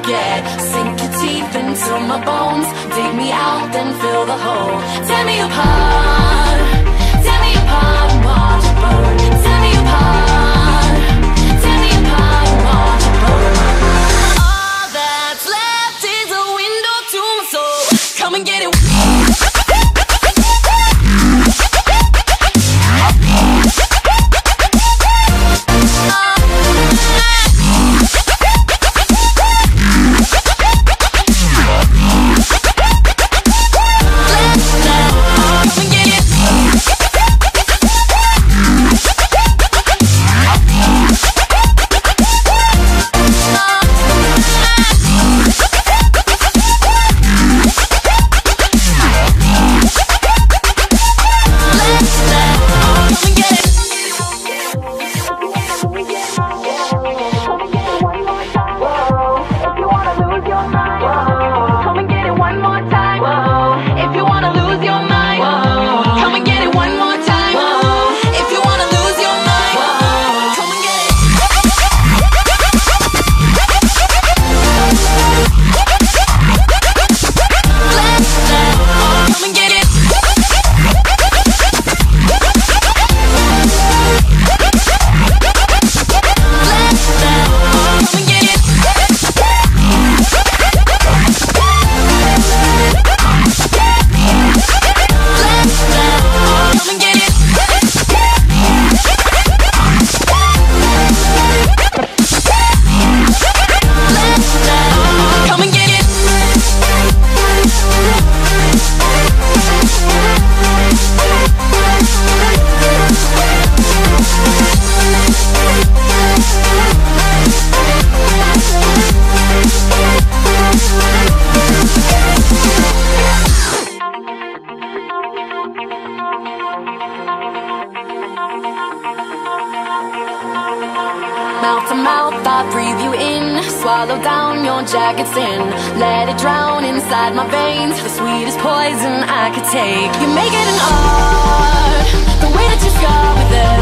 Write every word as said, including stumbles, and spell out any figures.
forget. Sink your teeth into my bones, dig me out, then fill the hole. Tear me apart, tear me apart and watch it burn. Tear me apart, tear me apart and watch it burn. All that's left is a window to my soul. Come and get it. Mouth to mouth, I breathe you in. Swallow down your jagged sin. Let it drown inside my veins. The sweetest poison I could take. You make it an art, the way that you scar with it.